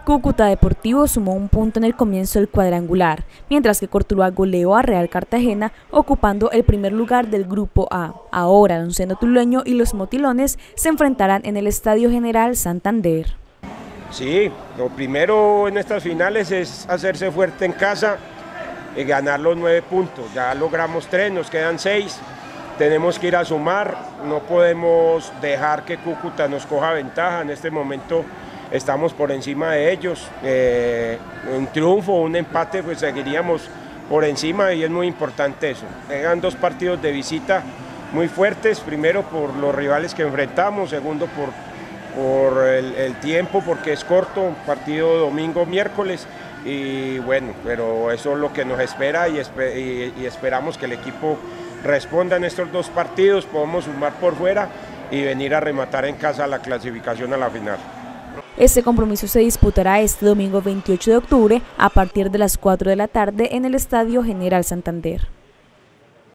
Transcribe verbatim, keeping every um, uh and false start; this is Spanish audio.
Cúcuta Deportivo sumó un punto en el comienzo del cuadrangular, mientras que Cortuluá goleó a Real Cartagena, ocupando el primer lugar del Grupo A. Ahora el onceno tulueño y los motilones se enfrentarán en el Estadio General Santander. Sí, lo primero en estas finales es hacerse fuerte en casa y ganar los nueve puntos. Ya logramos tres, nos quedan seis. Tenemos que ir a sumar, no podemos dejar que Cúcuta nos coja ventaja. En este momento estamos por encima de ellos. Eh, un triunfo, un empate, pues seguiríamos por encima y es muy importante eso. Llegan dos partidos de visita muy fuertes, primero por los rivales que enfrentamos, segundo por, por el, el tiempo, porque es corto, partido domingo, miércoles, y bueno, pero eso es lo que nos espera y, esper y, y esperamos que el equipo responda en estos dos partidos, podamos sumar por fuera y venir a rematar en casa la clasificación a la final. Este compromiso se disputará este domingo veintiocho de octubre a partir de las cuatro de la tarde en el Estadio General Santander.